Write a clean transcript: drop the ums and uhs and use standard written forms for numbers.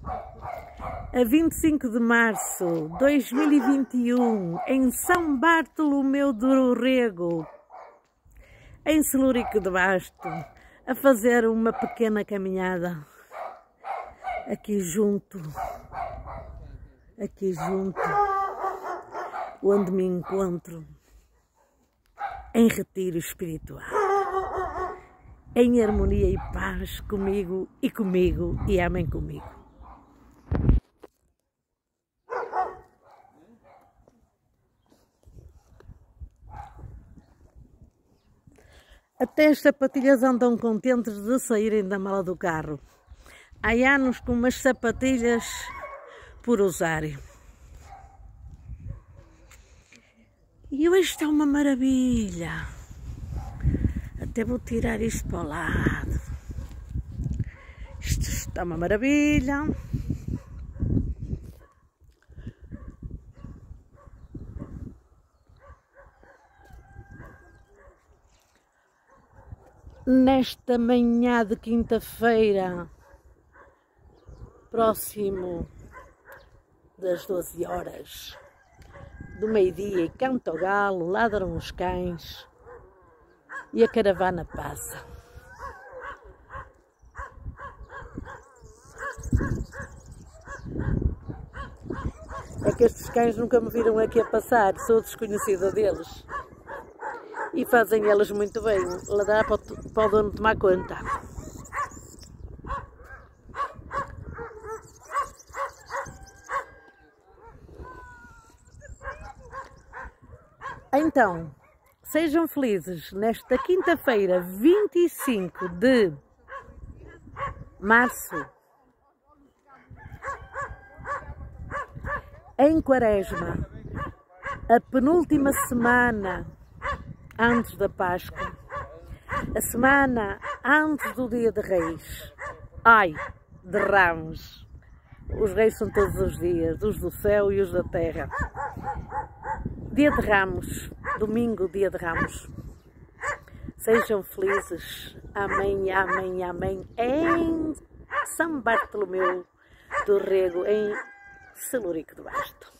A 25 de março de 2021, em São Bartolomeu do Rego, em Celúrico de Basto, a fazer uma pequena caminhada aqui junto, onde me encontro em retiro espiritual, em harmonia e paz comigo e amém comigo. Até as sapatilhas andam contentes de saírem da mala do carro. Há anos com umas sapatilhas por usarem. E hoje está uma maravilha. Até vou tirar isto para o lado. Isto está uma maravilha. Nesta manhã de quinta-feira, próximo das 12 horas do meio-dia, e canta o galo, ladram os cães e a caravana passa. É que estes cães nunca me viram aqui a passar, sou desconhecida deles. E fazem elas muito bem, ladrar para o dono tomar conta. Então, sejam felizes nesta quinta-feira, 25 de março, em Quaresma, a penúltima semana antes da Páscoa, a semana antes do Dia de Reis. Ai, de Ramos. Os reis são todos os dias, os do céu e os da terra. Dia de Ramos, domingo, Dia de Ramos. Sejam felizes, amém, amém, amém, em São Bartolomeu do Rego, em Celúrico de Basto.